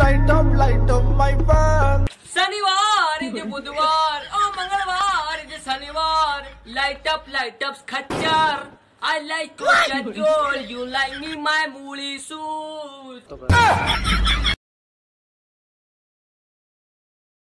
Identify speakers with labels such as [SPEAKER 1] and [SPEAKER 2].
[SPEAKER 1] light up my fan.
[SPEAKER 2] शनिवार इधे बुधवार ओ मंगलवार इधे शनिवार light up खच्चर I like to cajole you like me my मूली सूट